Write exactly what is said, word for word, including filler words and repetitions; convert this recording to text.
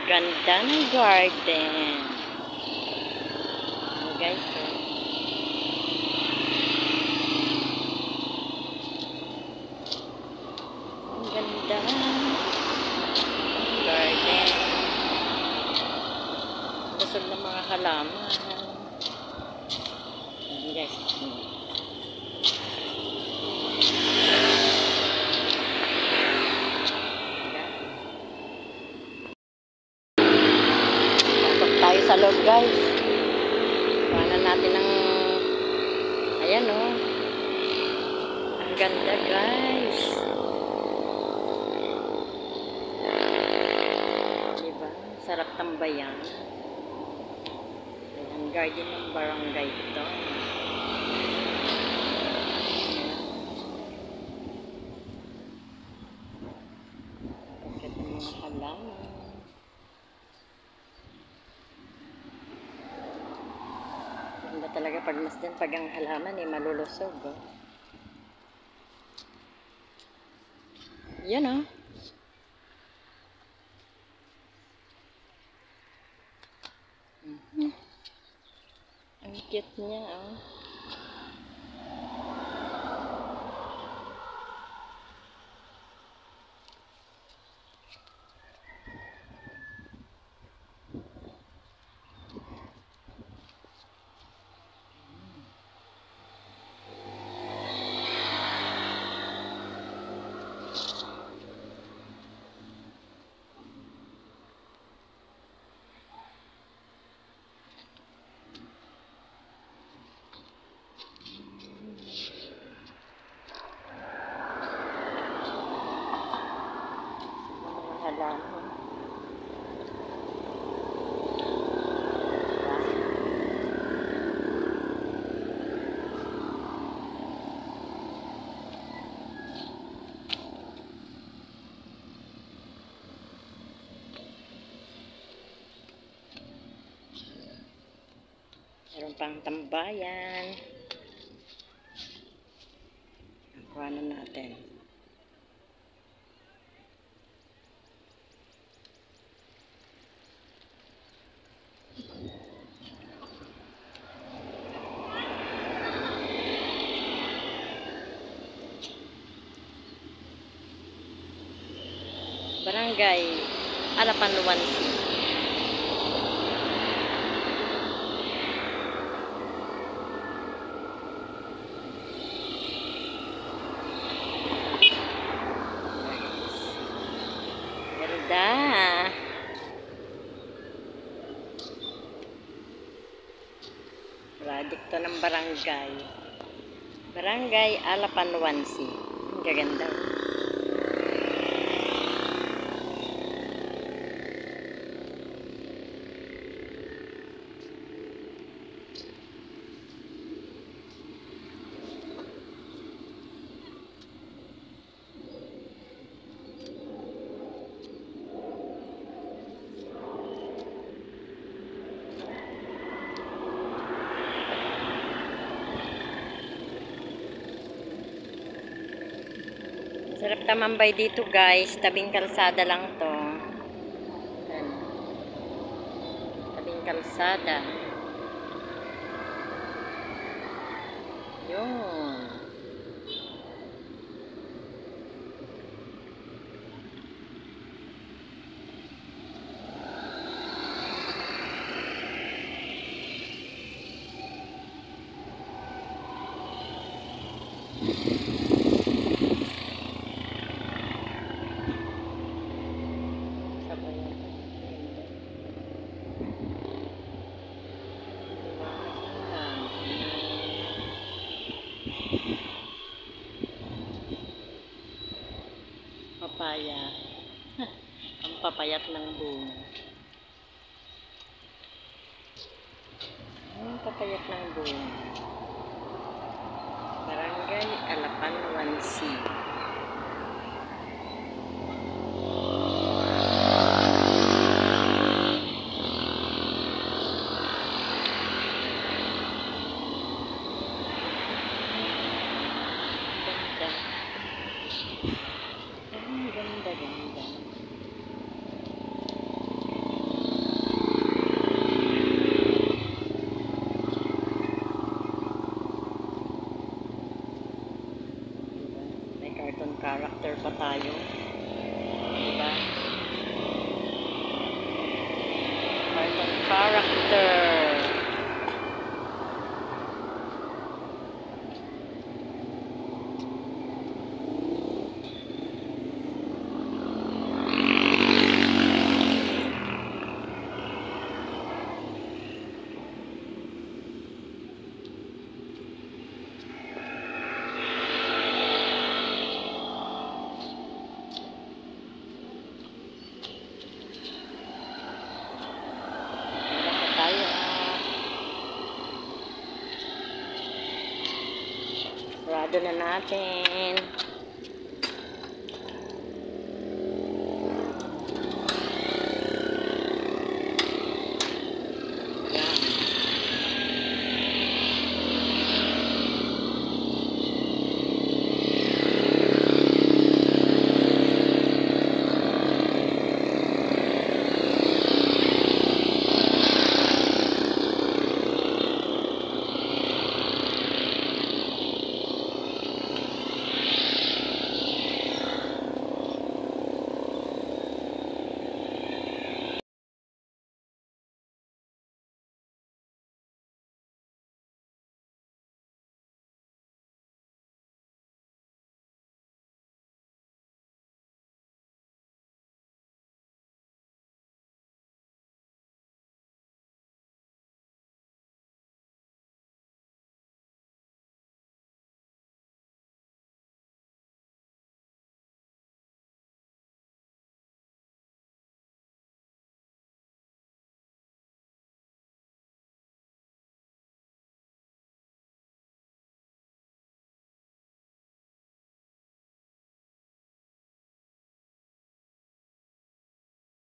Ganda ng garden. Ano guys, oh. Ang ganda ng garden. Busog ng mga halaman. Ayan guys. Pasok tayo sa loob guys. Kuhanan natin ng ayan oh. Ang ganda guys. Diba? Sarap tambayan. Ang garden ng barangay ito. Pagkat ng mga halaman. Ganda talaga pag masdan pag ang halaman eh malulusog. Oh. Yan oh. Mm-hmm. Ang cute niya oh. Halaman. Meron pang tambayan. Kuha na natin. Barangay Alapanluan. Ganda. Project to ng barangay. Barangay Alapanluan. Ang gaganda. Sarap tamambay dito guys, tabing kalsada lang to. Ayan. Tabing kalsada. Yun. Papaya. Ang papayat ng bunga. Ang papayat ng bunga. Barangay Alapanluan C. Ganda. Ang ganda, ganda. Character. Tayo. Sarado na natin.